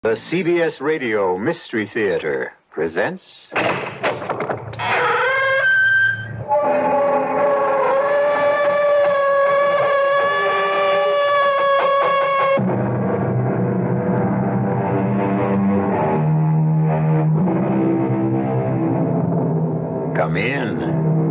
The CBS Radio Mystery Theater presents... Come in.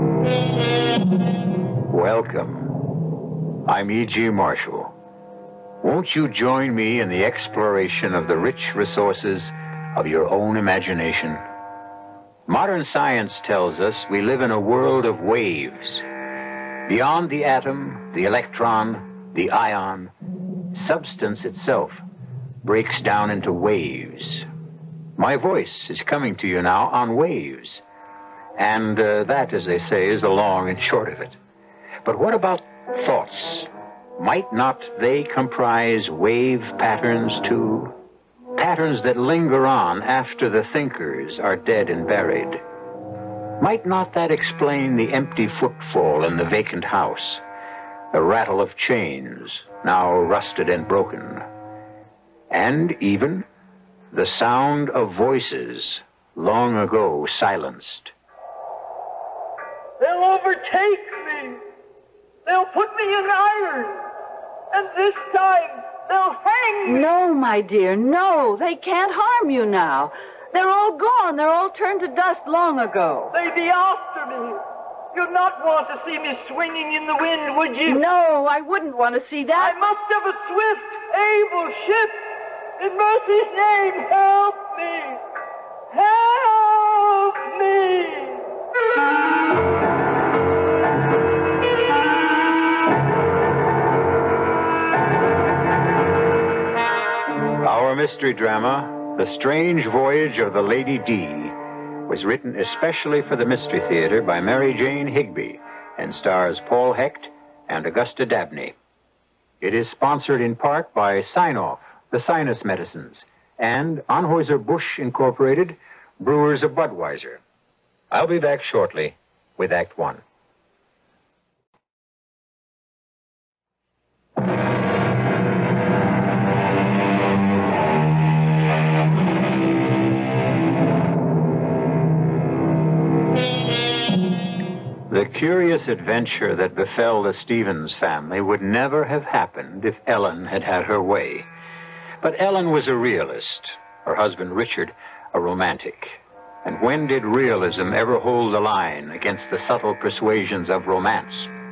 Welcome. I'm E.G. Marshall. Won't you join me in the exploration of the rich resources of your own imagination? Modern science tells us we live in a world of waves. Beyond the atom, the electron, the ion, substance itself breaks down into waves. My voice is coming to you now on waves. And that, as they say, is the long and short of it. But what about thoughts? Might not they comprise wave patterns, too? Patterns that linger on after the thinkers are dead and buried. Might not that explain the empty footfall in the vacant house? The rattle of chains, now rusted and broken. And even the sound of voices long ago silenced. They'll overtake me. They'll put me in irons. And this time, they'll hang me. No, my dear, no. They can't harm you now. They're all gone. They're all turned to dust long ago. They'd be after me. You'd not want to see me swinging in the wind, would you? No, I wouldn't want to see that. I must have a swift, able ship. In mercy's name, help me. Help me. Our mystery drama, The Strange Voyage of the Lady D, was written especially for the Mystery Theater by Mary Jane Higby and stars Paul Hecht and Augusta Dabney. It is sponsored in part by Sign-Off, the Sinus Medicines, and Anheuser-Busch Incorporated, Brewers of Budweiser. I'll be back shortly with Act One. The curious adventure that befell the Stevens family would never have happened if Ellen had had her way. But Ellen was a realist, her husband Richard a romantic. And when did realism ever hold the line against the subtle persuasions of romance?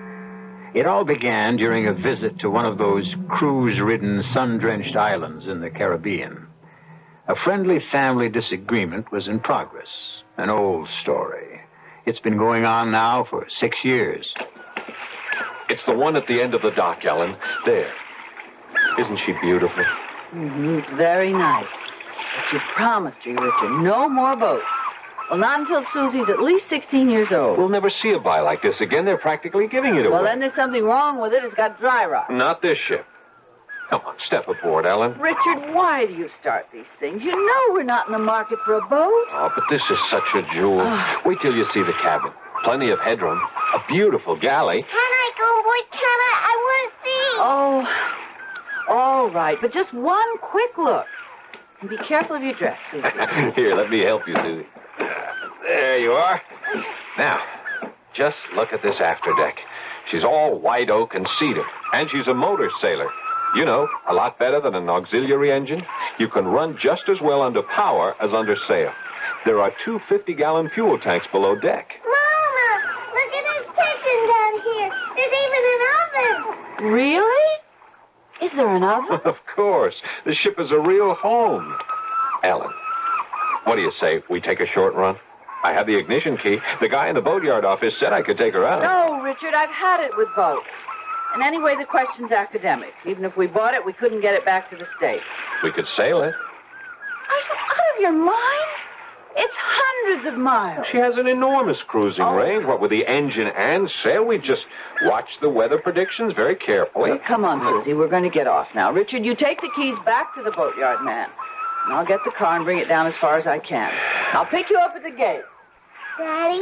It all began during a visit to one of those cruise-ridden, sun-drenched islands in the Caribbean. A friendly family disagreement was in progress, an old story. It's been going on now for 6 years. It's the one at the end of the dock, Ellen. There. Isn't she beautiful? Mm-hmm. Very nice. But you promised her, Richard, no more boats. Well, not until Susie's at least 16 years old. We'll never see a buy like this again. They're practically giving it away. Well, then there's something wrong with it. It's got dry rot. Not this ship. Come on, step aboard, Ellen. Richard, why do you start these things? You know we're not in the market for a boat. Oh, but this is such a jewel. Wait till you see the cabin. Plenty of headroom. A beautiful galley. Can I go aboard? Can I? I want to see. Oh, all right. But just one quick look. And be careful of your dress, Susie. Here, let me help you, Susie. There you are. Now, just look at this afterdeck. She's all white oak and cedar. And she's a motor sailor. You know, a lot better than an auxiliary engine. You can run just as well under power as under sail. There are 2 50-gallon fuel tanks below deck. Mama, look at this kitchen down here. There's even an oven. Really? Is there an oven? Of course. The ship is a real home. Ellen, what do you say we take a short run? I have the ignition key. The guy in the boatyard office said I could take her out. No, Richard, I've had it with boats. And anyway, the question's academic. Even if we bought it, we couldn't get it back to the States. We could sail it. Are you out of your mind? It's hundreds of miles. She has an enormous cruising range. What with the engine and sail, we just watch the weather predictions very carefully. Well, come on, Susie. We're going to get off now. Richard, you take the keys back to the boatyard man. And I'll get the car and bring it down as far as I can. I'll pick you up at the gate. Daddy?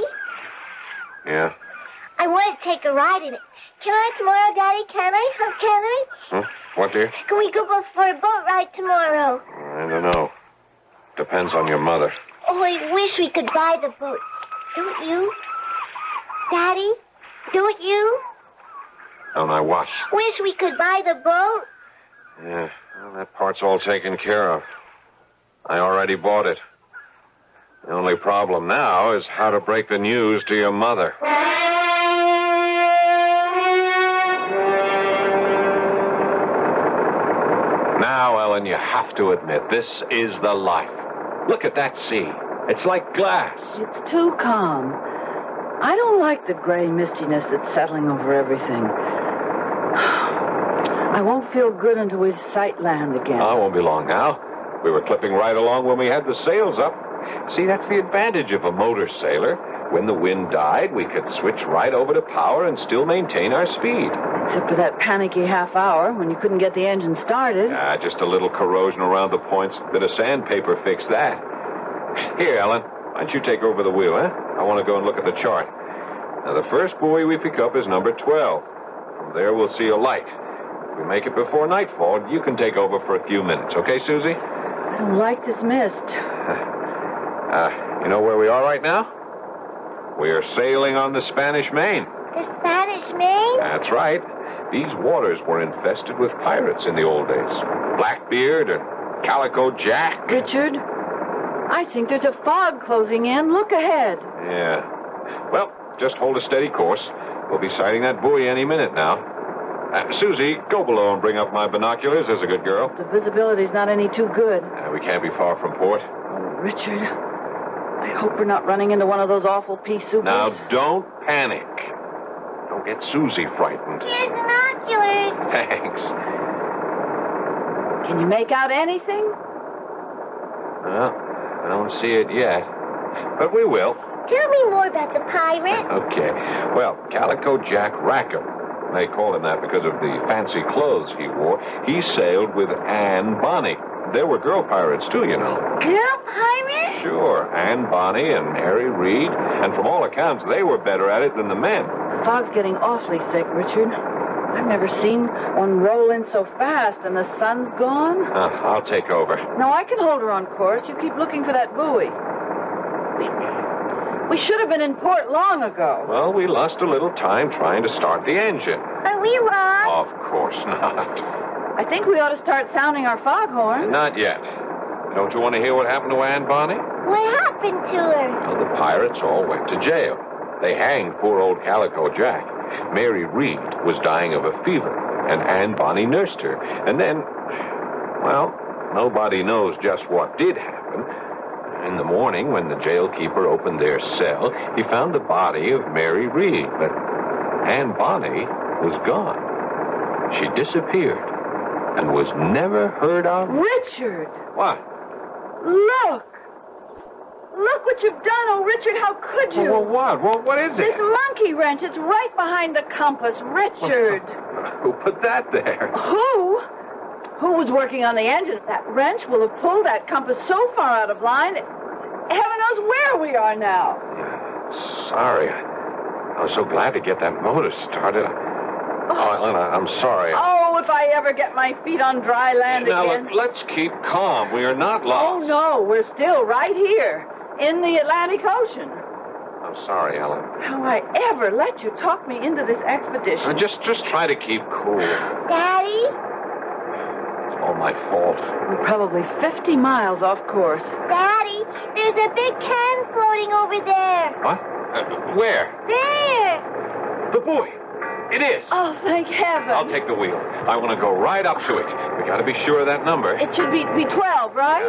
Yeah? I want to take a ride in it. Can I tomorrow, Daddy? Can I? Can I? Huh? What, dear? Can we go both for a boat ride tomorrow? I don't know. Depends on your mother. Oh, I wish we could buy the boat. Don't you? Daddy, don't you? Don't I what? Wish we could buy the boat. Yeah, well, that part's all taken care of. I already bought it. The only problem now is how to break the news to your mother. Now, Ellen, you have to admit, this is the life. Look at that sea. It's like glass. It's too calm. I don't like the gray mistiness that's settling over everything. I won't feel good until we sight land again. Oh, it won't be long now. We were clipping right along when we had the sails up. See, that's the advantage of a motor sailor. When the wind died, we could switch right over to power and still maintain our speed. Except for that panicky half hour when you couldn't get the engine started. Ah, just a little corrosion around the points. Bit of sandpaper fixed that. Here, Ellen, why don't you take over the wheel, huh? I want to go and look at the chart. Now, the first buoy we pick up is number 12. From there, we'll see a light. If we make it before nightfall, you can take over for a few minutes, okay, Susie? I don't like this mist. You know where we are right now? We are sailing on the Spanish Main. The Spanish Main? That's right. These waters were infested with pirates in the old days. Blackbeard and Calico Jack. Richard, I think there's a fog closing in. Look ahead. Yeah. Well, just hold a steady course. We'll be sighting that buoy any minute now. Susie, go below and bring up my binoculars. There's a good girl. The visibility's not any too good. We can't be far from port. Oh, Richard, I hope we're not running into one of those awful pea soupers. Now, don't panic. Don't get Susie frightened. Here's binoculars. Thanks. Can you make out anything? Well, I don't see it yet. But we will. Tell me more about the pirate. Okay. Well, Calico Jack Rackham. They call him that because of the fancy clothes he wore. He sailed with Anne Bonny. There were girl pirates, too, you know. Girl pirate? Sure. Anne Bonny and Mary Reed. And from all accounts, they were better at it than the men. The fog's getting awfully thick, Richard. I've never seen one roll in so fast, and the sun's gone. I'll take over. No, I can hold her on course. You keep looking for that buoy. We should have been in port long ago. Well, we lost a little time trying to start the engine. Are we lost? Of course not. I think we ought to start sounding our foghorn. Not yet. Don't you want to hear what happened to Anne Bonny? What happened to her? Well, the pirates all went to jail. They hanged poor old Calico Jack. Mary Reed was dying of a fever, and Anne Bonny nursed her. And then, well, nobody knows just what did happen. In the morning, when the jailkeeper opened their cell, he found the body of Mary Reed, but Anne Bonny was gone. She disappeared and was never heard of. Richard! What? Look! Look what you've done, oh, Richard, how could you? Well, what? What is This it? monkey wrench, it's right behind the compass. Richard! Who put that there? Who? Who was working on the engine? That wrench will have pulled that compass so far out of line, heaven knows where we are now. Sorry. I was so glad to get that motor started. Oh, Ellen, I'm sorry. Oh, if I ever get my feet on dry land Now, again. look, let's keep calm. We are not Oh, lost. no, we're still right here in the Atlantic Ocean. I'm sorry, Ellen. How I ever let you talk me into this expedition. Just try to keep cool. Daddy? It's all my fault. We're probably 50 miles off course. Daddy, there's a big can floating over there. What? Where? There. The buoy. It is. Oh, thank heaven. I'll take the wheel. I want to go right up to it. We got to be sure of that number. It should be 12, right?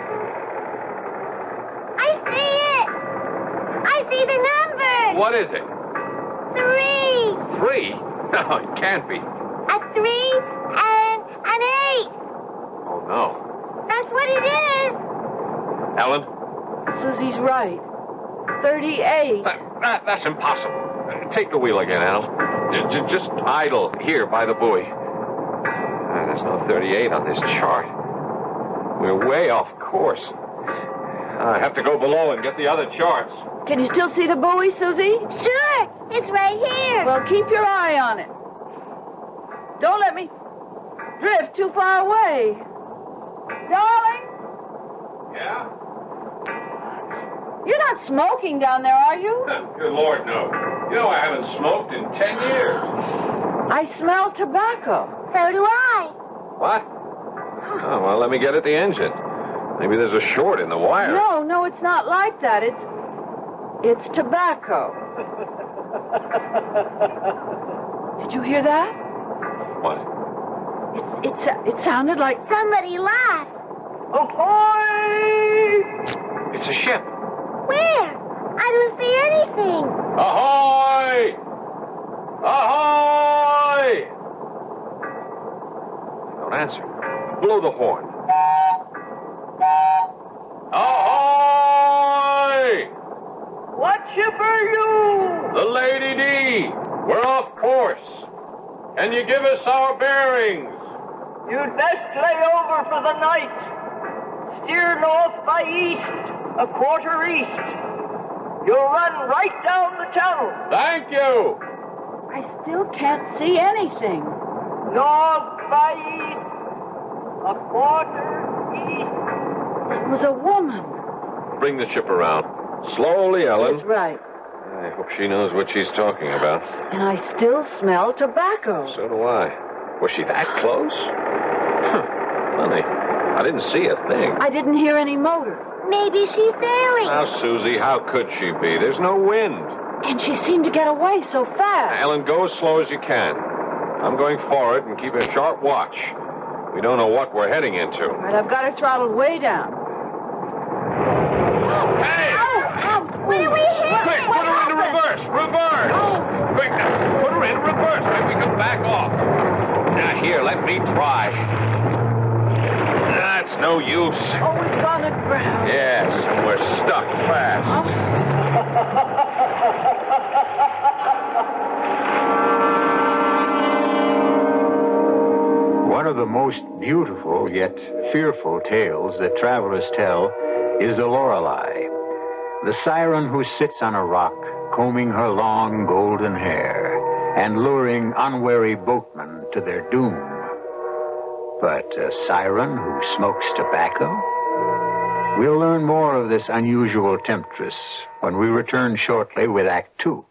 I see it. I see the number. What is it? 3. 3? No, it can't be. A 3 and an 8. Oh, no. That's what it is. Ellen? Susie's right. 38. That's impossible. Take the wheel again, Al. Just idle here by the buoy. There's no 38 on this chart. We're way off course. I have to go below and get the other charts. Can you still see the buoy, Susie? Sure. It's right here. Well, keep your eye on it. Don't let me drift too far away. Darling, Yeah? You're not smoking down there, are you? Good Lord, no. You know I haven't smoked in 10 years. I smell tobacco. So do I. What? Oh, well, let me get at the engine. Maybe there's a short in the wire. No, it's not like that. It's tobacco. Did you hear that? What? It sounded like... Somebody laughed. Ahoy! It's a ship. Where? I don't see anything. Ahoy! Ahoy! Don't answer. Blow the horn. Ahoy! What ship are you? The Lady D. We're off course. Can you give us our bearings? You'd best lay over for the night. Steer north by east, a quarter east. You'll run right down the channel. Thank you. I still can't see anything. North by east, a quarter east. It was a woman. Bring the ship around. Slowly, Ellen. That's right. I hope she knows what she's talking about. And I still smell tobacco. So do I. Was she that close? Funny. I didn't see a thing. I didn't hear any motor. Maybe she's sailing. Now, Susie, how could she be? There's no wind. And she seemed to get away so fast. Ellen, go as slow as you can. I'm going forward and keep a sharp watch. We don't know what we're heading into. All right, I've got her throttled way down. Hey! Where are we headed? Quick, put her into reverse! Reverse! Quick, now, put her in reverse. Maybe we can back off. Now, here, let me try. That's no use. Oh, we've gone aground. Yes, and we're stuck fast. One of the most beautiful yet fearful tales that travelers tell is the Lorelei, the siren who sits on a rock, combing her long golden hair and luring unwary boatmen to their doom. But a siren who smokes tobacco? We'll learn more of this unusual temptress when we return shortly with Act Two.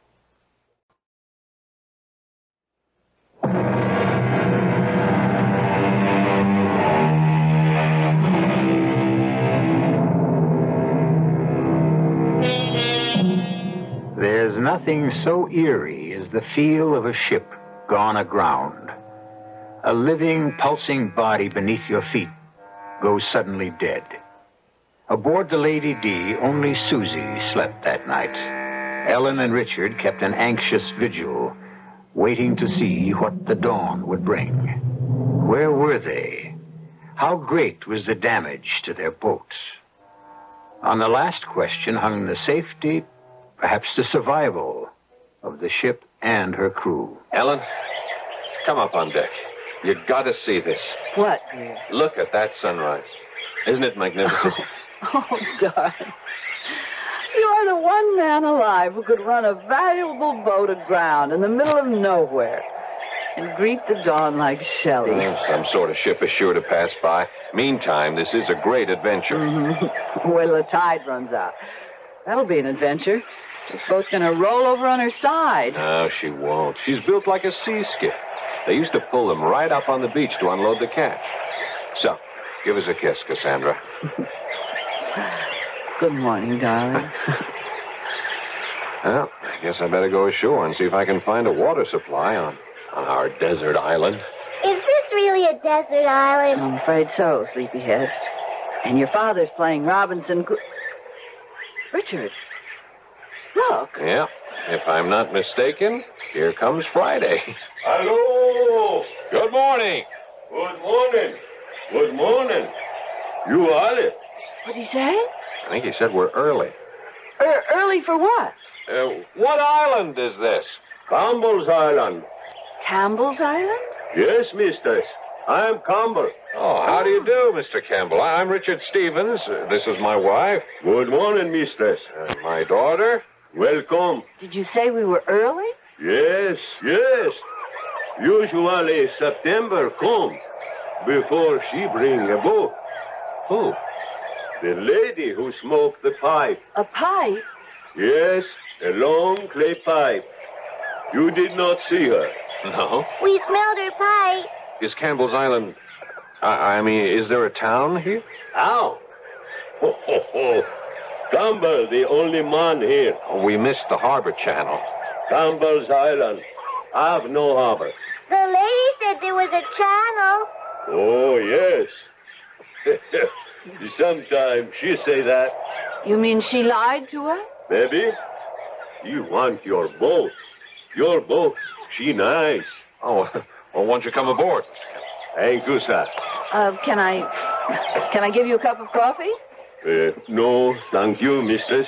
There's nothing so eerie as the feel of a ship gone aground. A living, pulsing body beneath your feet goes suddenly dead. Aboard the Lady D, only Susie slept that night. Ellen and Richard kept an anxious vigil, waiting to see what the dawn would bring. Where were they? How great was the damage to their boat? On the last question hung the safety, perhaps the survival, of the ship and her crew. Ellen, come up on deck. You got to see this. What, dear? Look at that sunrise. Isn't it magnificent? Oh, darling. You are the one man alive who could run a valuable boat aground in the middle of nowhere and greet the dawn like Shelley. Some sort of ship is sure to pass by. Meantime, this is a great adventure. Mm-hmm. Wait till the tide runs out. That'll be an adventure. This boat's going to roll over on her side. No, she won't. She's built like a sea skip. They used to pull them right up on the beach to unload the catch. So, give us a kiss, Cassandra. Good morning, darling. Well, I guess I better go ashore and see if I can find a water supply on our desert island. Is this really a desert island? I'm afraid so, sleepyhead. And your father's playing Robinson... Richard, look. Yeah, if I'm not mistaken, here comes Friday. Hello. Good morning. Good morning. Good morning. You are it. What'd he say? I think he said we're early. Early for what? What island is this? Campbell's Island. Campbell's Island? Yes, mistress. I'm Campbell. Oh, how do you do, Mr. Campbell? I'm Richard Stevens. This is my wife. Good morning, mistress. My daughter. Welcome. Did you say we were early? Yes, yes. Usually September come before she bring a boat. Who? The lady who smoked the pipe. A pipe? Yes, a long clay pipe. You did not see her. No. We smelled her pipe. Is Campbell's Island... I mean, is there a town here? How? Ho, ho, ho. Campbell, the only man here. Oh, we missed the harbor channel. Campbell's Island. Have no harbor. The lady said there was a channel. Oh, yes. Sometimes she say that. You mean she lied to her? Maybe. You want your boat. Your boat. She nice. Oh, well, won't you come aboard? Augusta. Can I give you a cup of coffee? No, thank you, mistress.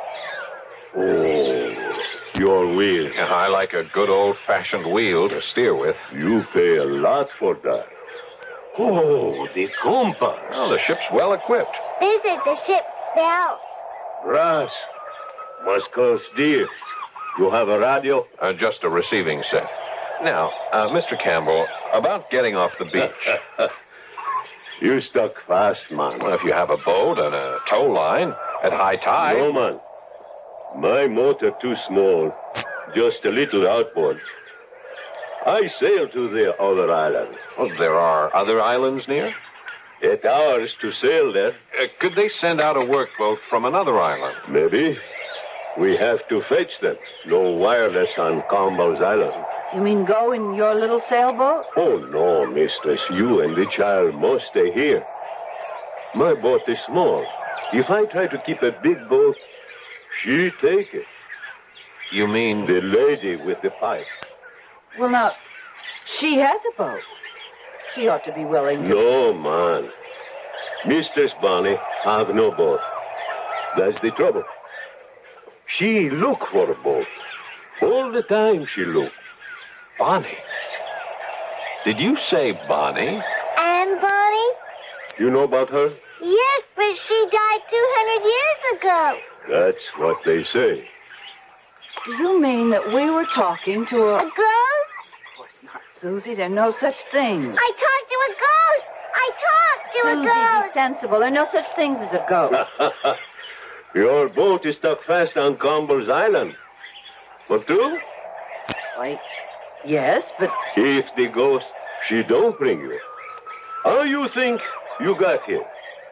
Oh, your wheel. Yeah, I like a good old-fashioned wheel to steer with. You pay a lot for that. Oh, the compass. Oh, the ship's well equipped. This is the ship's bell. Brass. Must cost dear. You have a radio? Just a receiving set. Now, Mr. Campbell, about getting off the beach. You stuck fast, man. Well, if you have a boat and a tow line at high tide... No, man. My motor too small. Just a little outboard. I sail to the other island. Oh, there are other islands near? 8 hours to sail there. Could they send out a workboat from another island? Maybe. We have to fetch them. No wireless on Campbell's Island. You mean go in your little sailboat? Oh, no, mistress. You and the child must stay here. My boat is small. If I try to keep a big boat, she take it. You mean... The lady with the pipe. Well, now, she has a boat. She ought to be willing to... No, man. Mistress Bonnie have no boat. That's the trouble. She look for a boat. All the time she look. Bonnie? Did you say Bonnie? And Bonnie? You know about her? Yes, but she died 200 years ago. That's what they say. Do you mean that we were talking to a... A ghost? Of course not, Susie. There are no such things. I talked to a ghost. I talked to a Susie, ghost. be sensible. There are no such things as a ghost. Your boat is stuck fast on Campbell's Island. What do? Why, yes, but... If the ghost, she don't bring you. How you think you got here?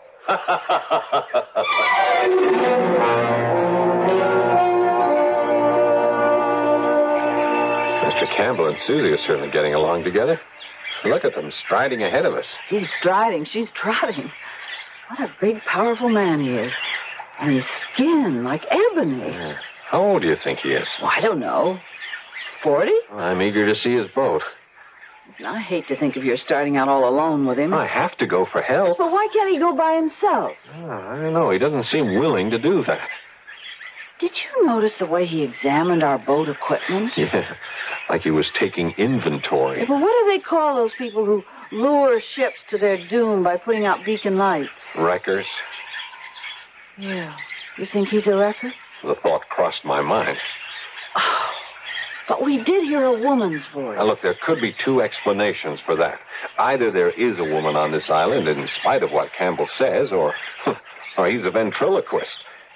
Mr. Campbell and Susie are certainly getting along together. Look at them striding ahead of us. He's striding. She's trotting. What a big, powerful man he is. And his skin, like ebony. How old do you think he is? Well, I don't know. 40? I'm eager to see his boat. I hate to think of your starting out all alone with him. I have to go for help. But why can't he go by himself? Oh, I don't know. He doesn't seem willing to do that. Did you notice the way he examined our boat equipment? Yeah, like he was taking inventory. Yeah, but what do they call those people who lure ships to their doom by putting out beacon lights? Wreckers. Yeah. You think he's a wrecker? The thought crossed my mind. Oh, but we did hear a woman's voice. Now, look, there could be two explanations for that. Either there is a woman on this island in spite of what Campbell says, or he's a ventriloquist.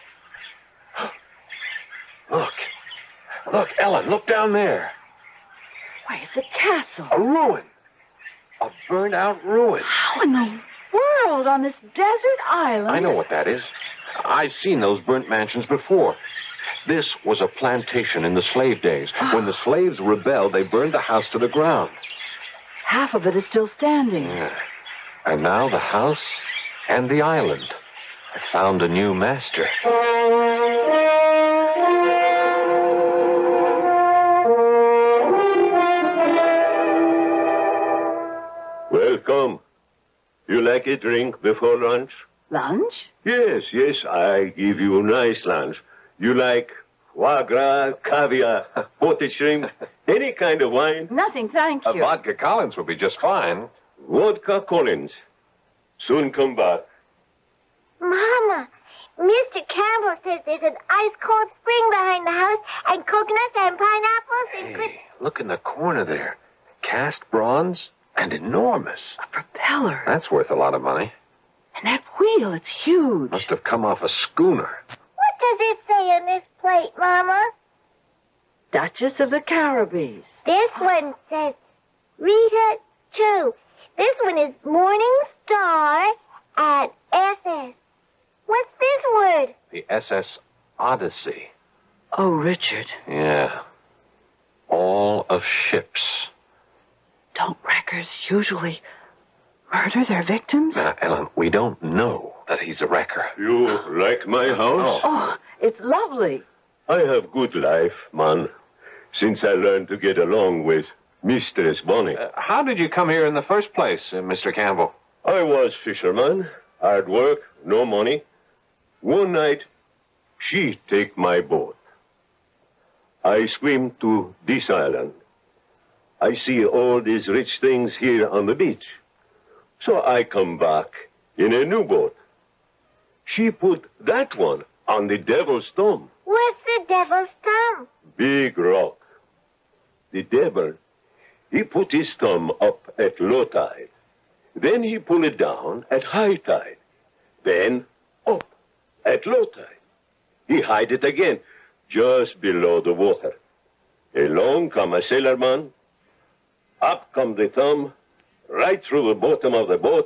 Look, Ellen, look down there. Why, it's a castle. A ruin. A burned-out ruin. How in the world on this desert island? I know what that is. I've seen those burnt mansions before. This was a plantation in the slave days. When the slaves rebelled, they burned the house to the ground. Half of it is still standing. Yeah. And now the house and the island have found a new master. Welcome. You like a drink before lunch? Lunch? Yes, I give you a nice lunch. You like foie gras, caviar, potted shrimp, any kind of wine? Nothing, thank A you. vodka Collins would be just fine. Vodka Collins. Soon come back. Mama, Mr. Campbell says there's an ice-cold spring behind the house and coconuts and pineapples and good... Hey, look in the corner there. Cast bronze and enormous. A propeller. That's worth a lot of money. And that wheel, it's huge. Must have come off a schooner. What does it say on this plate, Mama? Duchess of the Caribbees. This one says Rita 2. This one is Morning Star at SS. What's this word? The SS Odyssey. Oh, Richard. Yeah. All of ships. Don't wreckers usually murder their victims? Now, Ellen, we don't know that he's a wrecker. You like my house? Oh, it's lovely. I have good life, man, since I learned to get along with Mistress Bonnie. How did you come here in the first place, Mr. Campbell? I was fisherman, hard work, no money. One night, she take my boat. I swim to this island. I see all these rich things here on the beach. So I come back in a new boat. She put that one on the devil's thumb. What's the devil's thumb? Big rock. The devil, he put his thumb up at low tide. Then he pull it down at high tide. Then up at low tide. He hide it again, just below the water. Along come a sailorman. Up come the thumb, right through the bottom of the boat.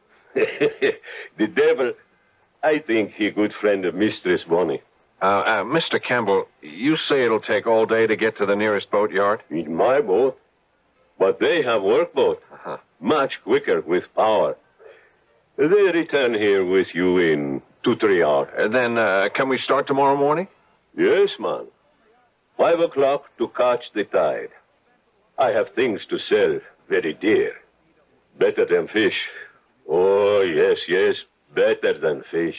The devil, I think he good friend of Mistress Bonnie. Mr. Campbell, you say it'll take all day to get to the nearest boatyard? In my boat. But they have workboat. Uh-huh. Much quicker with power. They return here with you in 2-3 hours. Then, can we start tomorrow morning? Yes, man. 5 o'clock to catch the tide. I have things to sell very dear. Better than fish. Oh, yes, yes. Better than fish.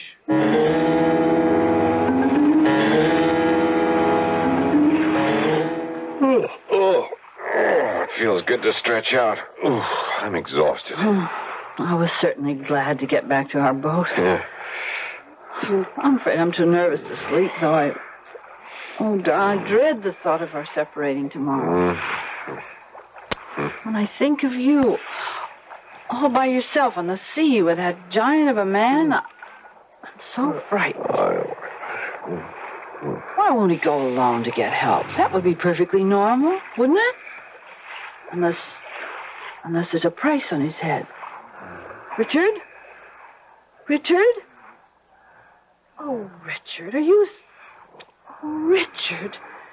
It feels good to stretch out. I'm exhausted. I was certainly glad to get back to our boat. Yeah. I'm afraid I'm too nervous to sleep, though I dread the thought of our separating tomorrow. When I think of you, all by yourself on the sea with that giant of a man, I'm so frightened. Why won't he go alone to get help? That would be perfectly normal, wouldn't it? Unless there's a price on his head. Richard? Richard? Oh, Richard, are you... Oh, Richard.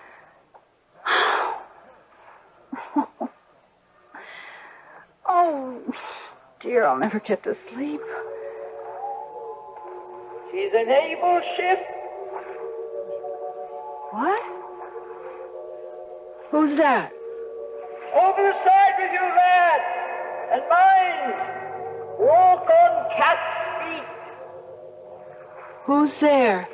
Oh, dear, I'll never get to sleep. She's an able ship. What? Who's that? Over the side with you, lad. And mind, walk on cat's feet. Who's there?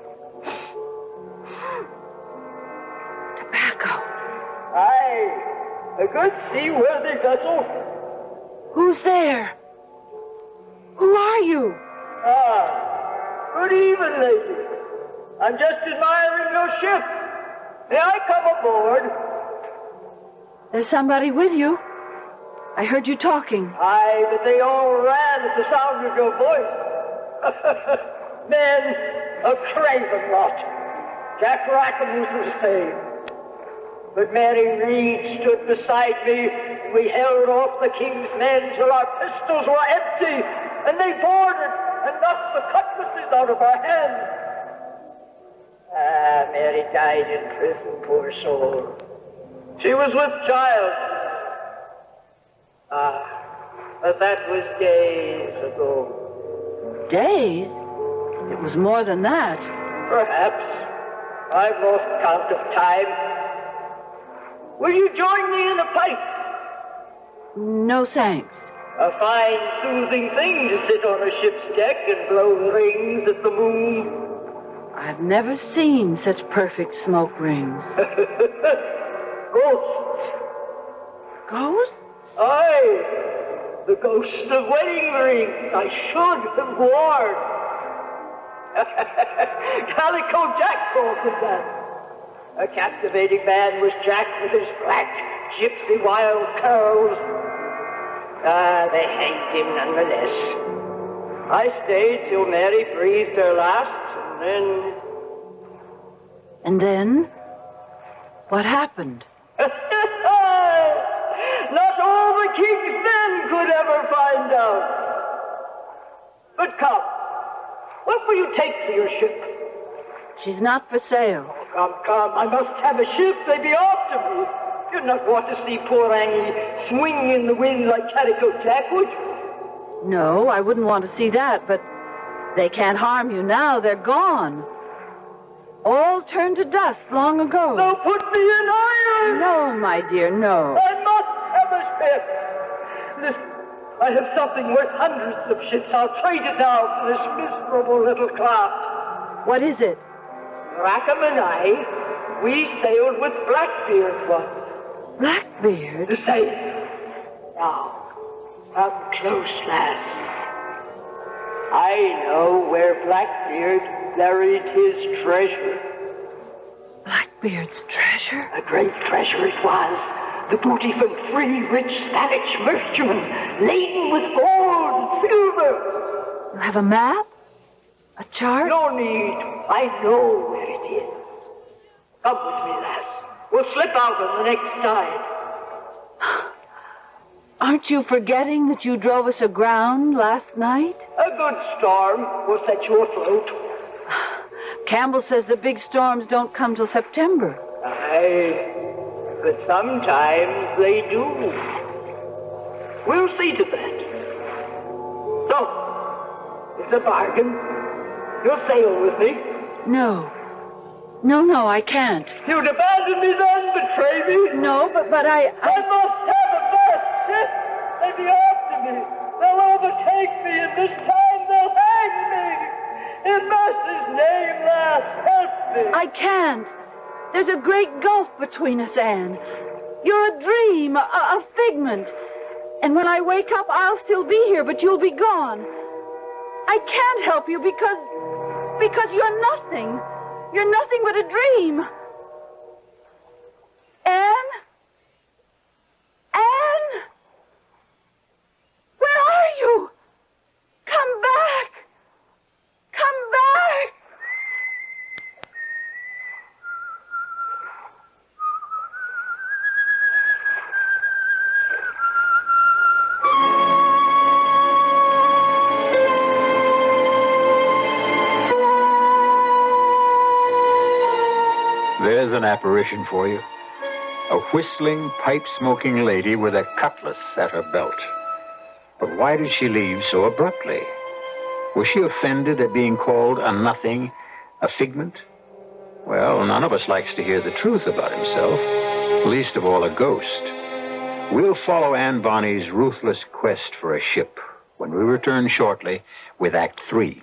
Tobacco. Aye, a good seaworthy vessel. Who's there? Who are you? Good evening, lady. I'm just admiring your ship. May I come aboard? There's somebody with you. I heard you talking. Aye, but they all ran at the sound of your voice. Men, a craven lot. Jack Rackham was the same. But Mary Reed stood beside me. We held off the king's men till our pistols were empty, and they boarded and knocked the cutlasses out of our hands. Mary died in prison, poor soul. She was with child. But that was days ago. Days? It was more than that. Perhaps. I've lost count of time. Will you join me in a pipe? No thanks. A fine, soothing thing to sit on a ship's deck and blow the rings at the moon. I've never seen such perfect smoke rings. Ghosts. Ghosts? Aye, the ghost of wedding rings I should have worn. Calico Jack called them that. A captivating man was Jack with his black, gypsy wild curls. They hanged him nonetheless. I stayed till Mary breathed her last, and then... And then? What happened? Not all the king's men could ever find out. But come, what will you take for your ship? She's not for sale. Oh, come, I must have a ship. They be after me. You'd not want to see poor Angie swing in the wind like Calico Jack, would you? No, I wouldn't want to see that, but they can't harm you now. They're gone. All turned to dust long ago. Now put me in iron! No, my dear, no. I must have a ship. Listen, I have something worth hundreds of ships. I'll trade it now for this miserable little craft. What is it? Rackham and I, we sailed with Blackbeard once. Blackbeard? The same. Now, come close, lads. I know where Blackbeard buried his treasure. Blackbeard's treasure? A great treasure it was. The booty from 3 rich Spanish merchantmen, laden with gold and silver. You have a map? A chart? No need. I know where it is. Come with me, lads. We'll slip out on the next tide. Aren't you forgetting that you drove us aground last night? A good storm will set you afloat. Campbell says the big storms don't come till September. Aye, but sometimes they do. We'll see to that. So, it's a bargain. You'll sail with me. No. No, I can't. You'd abandon me then, betray me? No, but I I... must have a fast ship. They be after me. They'll overtake me, and this time they'll hang me. In Master's name, lass, help me. I can't. There's a great gulf between us, Anne. You're a dream, a figment. And when I wake up, I'll still be here, but you'll be gone. I can't help you because you're nothing. You're nothing but a dream. Anne? Anne? Where are you? Come back. Come back. There's an apparition for you. A whistling, pipe-smoking lady with a cutlass at her belt. But why did she leave so abruptly? Was she offended at being called a nothing, a figment? Well, none of us likes to hear the truth about himself, least of all a ghost. We'll follow Anne Bonny's ruthless quest for a ship when we return shortly with Act 3.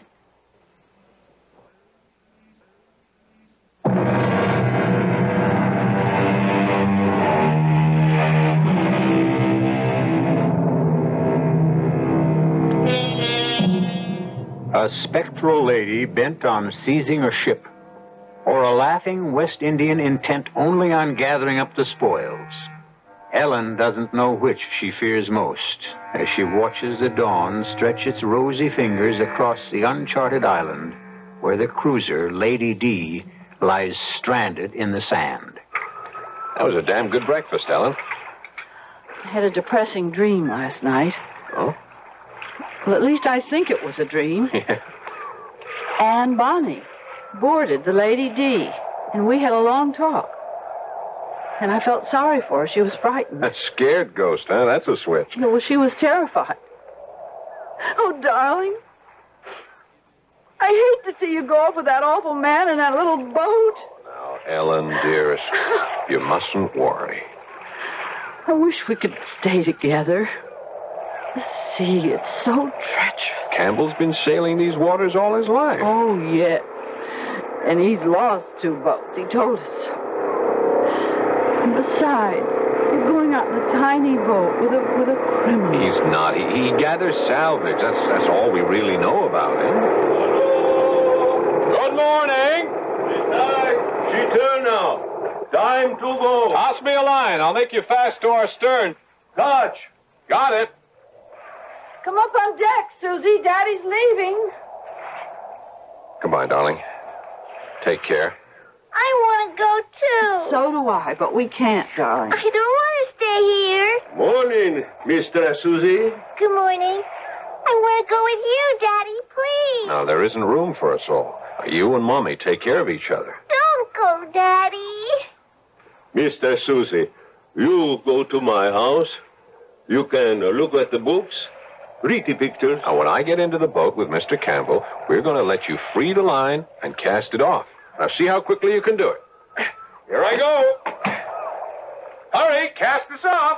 A spectral lady bent on seizing a ship, or a laughing West Indian intent only on gathering up the spoils. Ellen doesn't know which she fears most as she watches the dawn stretch its rosy fingers across the uncharted island where the cruiser Lady D lies stranded in the sand. That was a damn good breakfast, Ellen. I had a depressing dream last night. Oh? Well, at least I think it was a dream. Yeah. Anne Bonny boarded the Lady D, and we had a long talk. And I felt sorry for her. She was frightened. That scared ghost, huh? That's a switch. No, well, she was terrified. Oh, darling. I hate to see you go off with that awful man in that little boat. Now, Ellen, dearest, you mustn't worry. I wish we could stay together. The sea, it's so treacherous. Campbell's been sailing these waters all his life. Oh, yeah. And he's lost 2 boats. He told us so. And besides, you're going out in a tiny boat with a criminal. He's not. He gathers salvage. That's all we really know about him. Good morning. She turn now. Time to go. Toss me a line. I'll make you fast to our stern. Touch. Got it. Come up on deck, Susie. Daddy's leaving. Goodbye, darling. Take care. I want to go, too. So do I, but we can't, darling. I don't want to stay here. Morning, Mr. Susie. Good morning. I want to go with you, Daddy, please. Now, there isn't room for us all. You and Mommy take care of each other. Don't go, Daddy. Mr. Susie, you go to my house. You can look at the books, read the pictures. Now, when I get into the boat with Mr. Campbell, we're going to let you free the line and cast it off. Now, see how quickly you can do it. Here I go. Hurry, cast us off.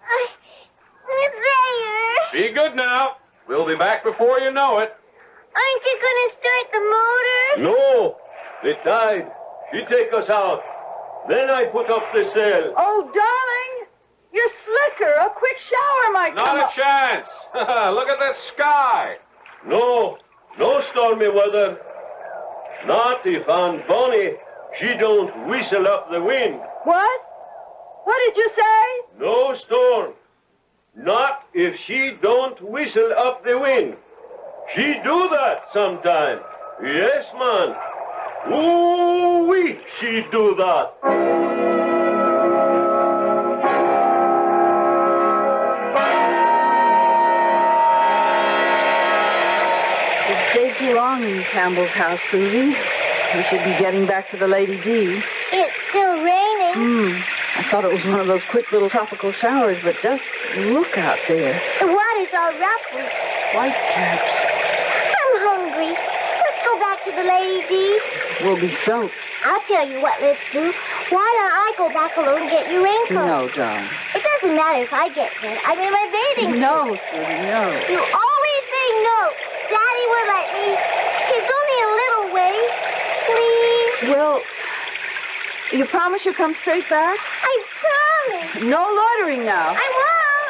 There. Be good now. We'll be back before you know it. Aren't you going to start the motor? No, the tide. She take us out. Then I put up the sail. Oh, darling, you're slicker. A quick shower might come Not up. a chance. Look at the sky. No stormy weather. Not if Aunt Bonnie, she don't whistle up the wind. What? What did you say? No storm. Not if she don't whistle up the wind. She do that sometime. Yes, man. Ooh-wee, she do that. It stayed too long in Campbell's house, Susie. We should be getting back to the Lady D. It's still raining. I thought it was one of those quick little tropical showers, but just look out there. The water's all ruffled. White caps. I'm hungry. Let's go back to the Lady D. We'll be soaked. I'll tell you what let's do. Why don't I go back alone and get your raincoat? No, darling. It doesn't matter if I get wet. I'm in my bathing suit. No, Susie, no. You always say no. Daddy will let me. It's only a little way. Please. Well, you promise you'll come straight back? I promise. No loitering now. I won't.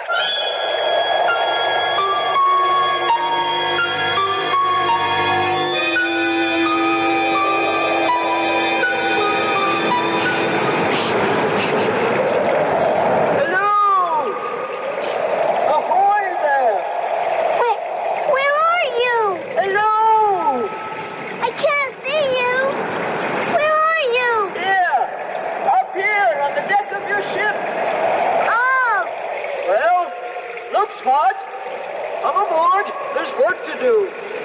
Spot. Come aboard. There's work to do.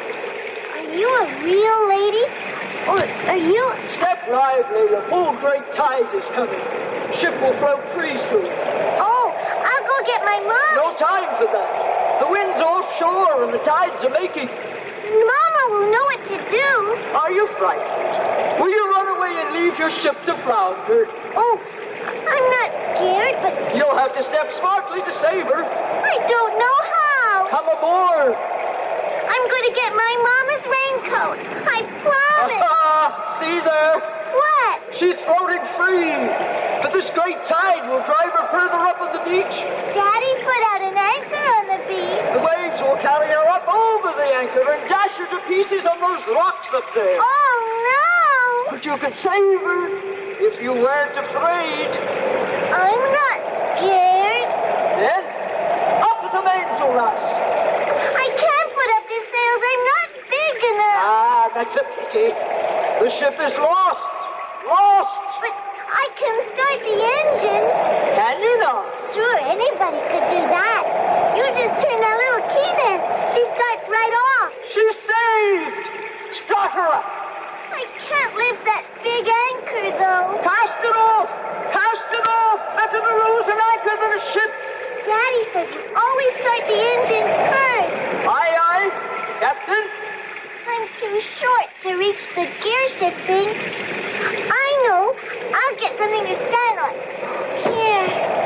Are you a real lady? Or are you... Step lively. A full great tide is coming. Ship will float free soon. Oh, I'll go get my mom. No time for that. The wind's offshore and the tides are making. Mama will know what to do. Are you frightened? Will you run away and leave your ship to flounder? Oh, I'm not scared, but... You'll have to step smartly to save her. I don't know how. Come aboard. I'm going to get my mama's raincoat. I promise. See there? What? She's floating free. But this great tide will drive her further up on the beach. Daddy put out an anchor on the beach. The waves will carry her up over the anchor and dash her to pieces on those rocks up there. Oh, no. But you could save her if you weren't afraid. I'm not scared. Then, up with the mainsail, Russ. I can't put up the sails. I'm not big enough. Ah, that's a pity. The ship is lost. Lost. But I can start the engine. Can you not? Sure, anybody could do that. You just turn that little key there. She starts right off. She's saved. Start her up. I can't lift that big anchor, though. Cast it off. Cast it off. Better the rules and anchor than a ship. Daddy says you always start the engine first. Aye, aye. Captain. I'm too short to reach the gear shifting. I know. I'll get something to stand on. Here.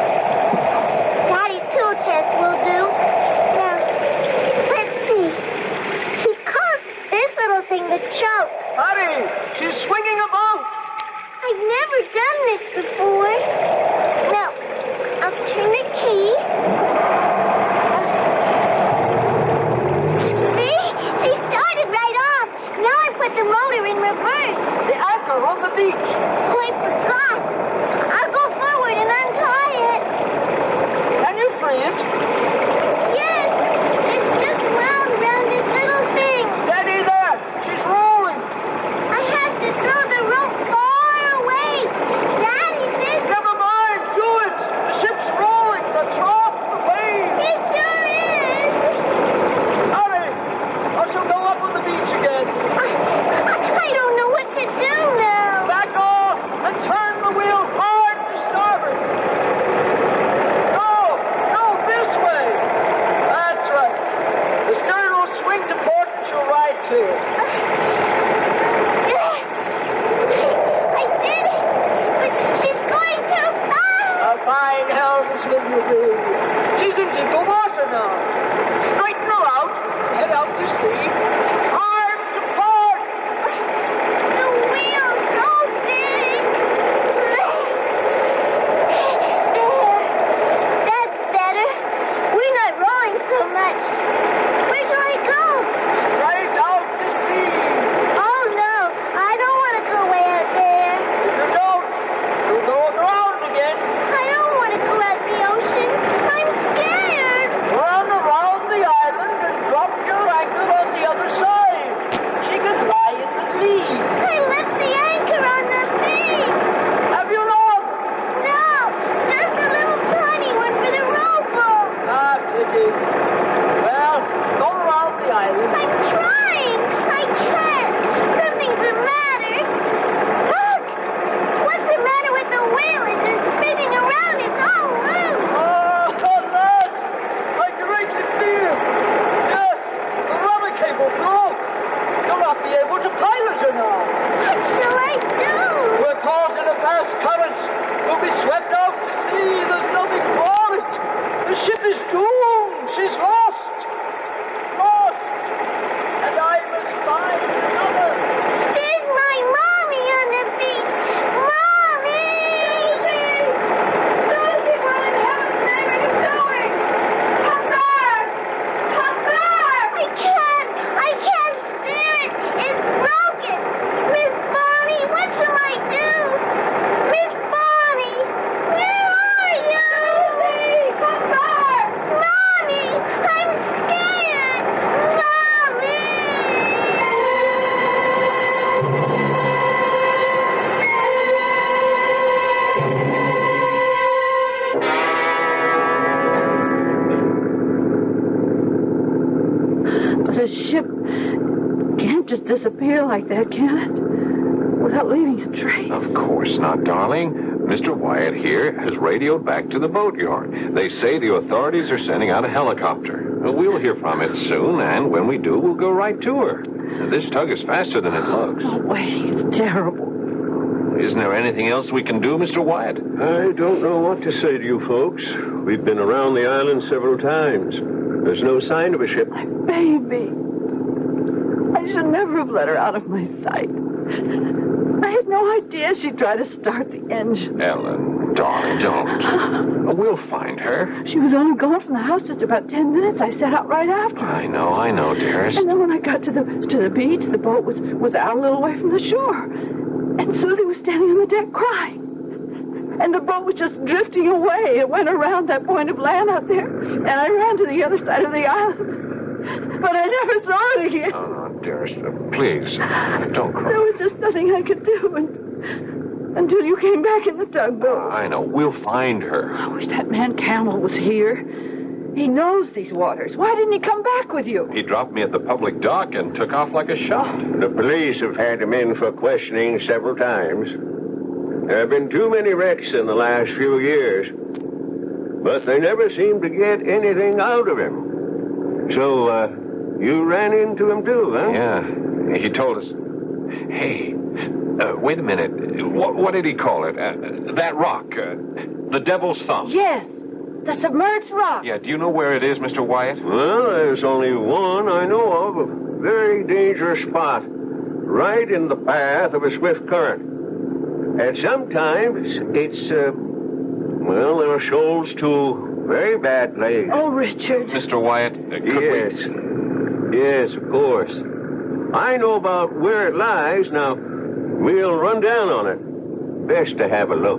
Daddy's tool chest will do. Now, let's see. He calls this little thing the choke. Hurry. She's swinging a boat. I've never done this before. Now, I'll turn the key. See? She started right off. Now I put the motor in reverse. The anchor on the beach. Oh, I forgot. I'll go forward and untie it. Can you free it? Yes. There's just clear. I did it! But she's going too fast! A fine helmsman you be. She's in deeper water now. Straighten her out. Head out to sea. Arms apart! The wheel's so big! There. That's better. We're not rowing so much. Where shall I go? Right out to sea. Oh, no. I don't want to go way out there. If you don't, you'll go around again. I don't want to go out in the ocean. I'm scared. Run around the island and drop your anchor on the other side. She can lie in the sea. I left the anchor on the beach. Have you not? No, just a little tiny one for the rowboat. Ah, pity. Well, go around the island. I'm trying. I can't. Something's the matter. Look! What's the matter with the wheel? It's just spinning around. It's all loose. Oh, lads! I greatly fear. Yes, the rubber cable broke. You'll not be able to pilot her now. What shall I do? We're caught in a fast current. We'll be swept out to sea. There's nothing for it. The ship is doomed. She's lost. Lost. And I must find another. There's my mommy on the beach. Mommy! Susie, what in heaven's name are you doing? Come back! Come back! I can't steer it. It's broken. Miss Bonnie, what shall I do? Miss Bonnie, where are you? Susie, come back! Mommy, I'm scared. Mommy! But a ship can't just disappear like that, can it? Without leaving a trace. Of course not, darling. Mr. Wyatt here has radioed back to the boatyard. They say the authorities are sending out a helicopter. We'll hear from it soon, and when we do, we'll go right to her. This tug is faster than it looks. Oh, wait, it's terrible. Isn't there anything else we can do, Mr. Wyatt? I don't know what to say to you folks. We've been around the island several times. There's no sign of a ship. My baby. I should never have let her out of my sight. I had no idea she'd try to start the engine. Ellen, darling, don't. We'll find her. She was only gone from the house just about 10 minutes. I set out right after her. I know, dearest. And then when I got to the beach, the boat was out a little way from the shore. And Susie was standing on the deck crying. And the boat was just drifting away. It went around that point of land out there. And I ran to the other side of the island. But I never saw it again. Oh, dearest, please, don't cry. There was just nothing I could do until you came back in the tugboat. I know. We'll find her. I wish that man Campbell was here. He knows these waters. Why didn't he come back with you? He dropped me at the public dock and took off like a shot. The police have had him in for questioning several times. There have been too many wrecks in the last few years, but they never seem to get anything out of him. So, you ran into him too, huh? Yeah, he told us. Hey, wait a minute. What did he call it? That rock, the Devil's Thumb. Yes, the submerged rock. Yeah, do you know where it is, Mr. Wyatt? Well, there's only one I know of, a very dangerous spot, right in the path of a swift current. And sometimes it's, well, there are shoals to very bad place. Oh, Richard. Mr. Wyatt, could we... Yes, of course. I know about where it lies. Now, we'll run down on it. Best to have a look.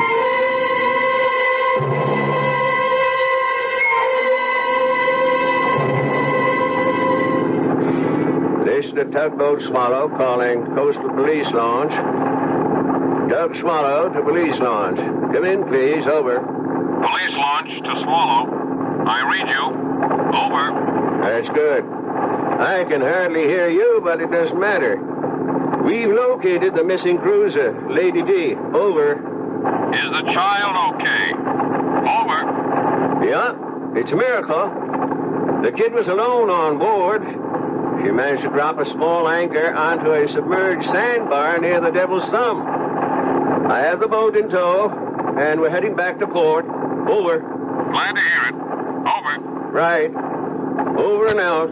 This is the tugboat Swallow calling Coastal Police Launch. Tug Swallow to Police Launch. Come in, please. Over. Police launch to Swallow. I read you. Over. That's good. I can hardly hear you, but it doesn't matter. We've located the missing cruiser, Lady D. Over. Is the child okay? Over. Yeah, it's a miracle. The kid was alone on board. She managed to drop a small anchor onto a submerged sandbar near the Devil's Thumb. I have the boat in tow, and we're heading back to port. Over. Glad to hear it. Over. Right. Over and out.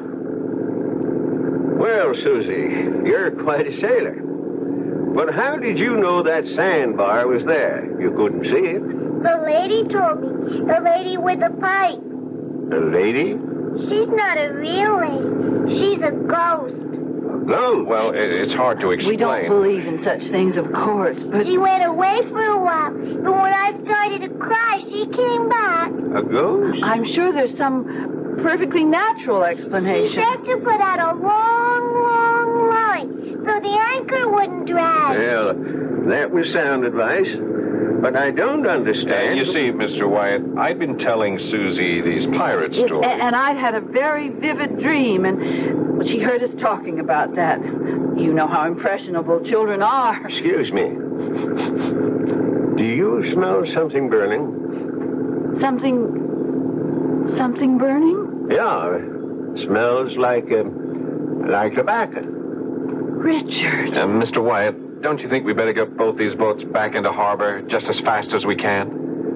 Well, Susie, you're quite a sailor. But how did you know that sandbar was there? You couldn't see it. The lady told me. The lady with the pipe. The lady? She's not a real lady. She's a ghost. No. Well, it's hard to explain. We don't believe in such things, of course, but... She went away for a while, but when I started to cry, she came back. A ghost? I'm sure there's some perfectly natural She explanation. said to put out a long, long line so the anchor wouldn't drag. Well, that was sound advice. But I don't understand. You see, Mr. Wyatt, I've been telling Susie these pirate Yes, stories. and I'd had a very vivid dream, and she heard us talking about that. You know how impressionable children are. Excuse me. Do you smell something burning? Something burning? Yeah. Smells like tobacco. Richard. Mr. Wyatt, don't you think we better get both these boats back into harbor just as fast as we can?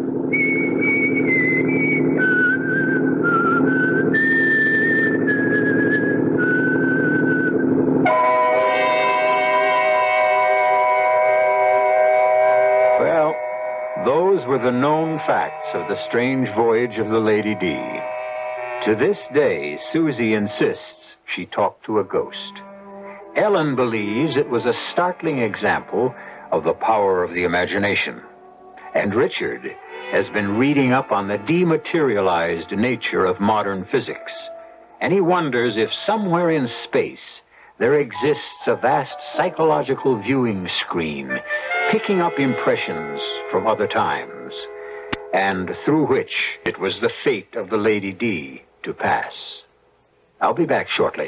Well, those were the known facts of the strange voyage of the Lady D. To this day, Susie insists she talked to a ghost. Ellen believes it was a startling example of the power of the imagination. And Richard has been reading up on the dematerialized nature of modern physics. And he wonders if somewhere in space there exists a vast psychological viewing screen picking up impressions from other times, and through which it was the fate of the Lady D to pass. I'll be back shortly.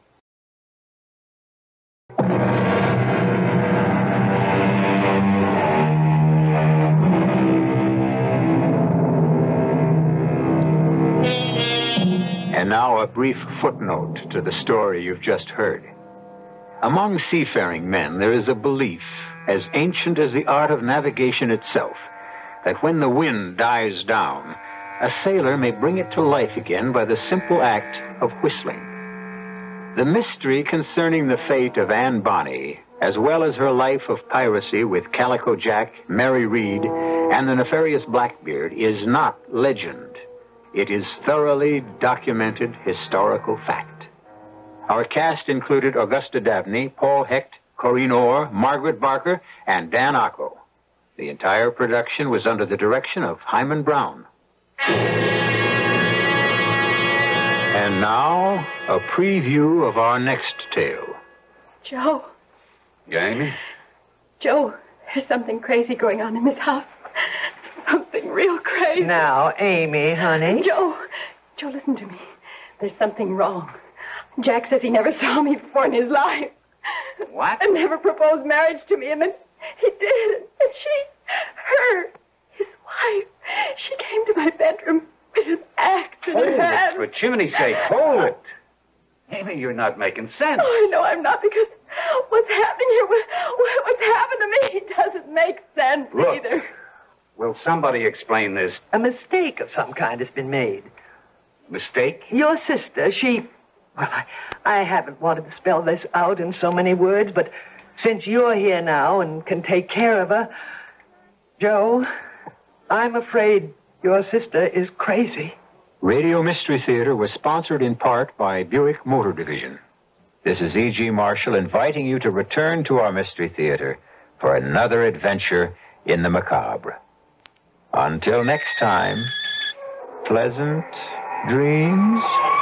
And now a brief footnote to the story you've just heard. Among seafaring men, there is a belief, as ancient as the art of navigation itself, that when the wind dies down, a sailor may bring it to life again by the simple act of whistling. The mystery concerning the fate of Anne Bonny, as well as her life of piracy with Calico Jack, Mary Read, and the nefarious Blackbeard, is not legend. It is thoroughly documented historical fact. Our cast included Augusta Dabney, Paul Hecht, Corinne Orr, Margaret Barker, and Dan Ocko. The entire production was under the direction of Hyman Brown. And now, a preview of our next tale. Joe. Yeah, Amy? Joe, there's something crazy going on in this house. Something real crazy. Now, Amy, honey. Joe, listen to me. There's something wrong. Jack says he never saw me before in his life. What? And never proposed marriage to me, and then he did. And she, his wife, she came to my bedroom with an axe in her hand. For chimney's sake, hold it. Amy, you're not making sense. Oh, I know I'm not, because what's happening here, what's happened to me doesn't make sense Look. either. Will somebody explain this? A mistake of some kind has been made. Mistake? Your sister, well, I haven't wanted to spell this out in so many words, but since you're here now and can take care of her, Joe, I'm afraid your sister is crazy. Radio Mystery Theater was sponsored in part by Buick Motor Division. This is E.G. Marshall inviting you to return to our Mystery Theater for another adventure in the macabre. Until next time, pleasant dreams.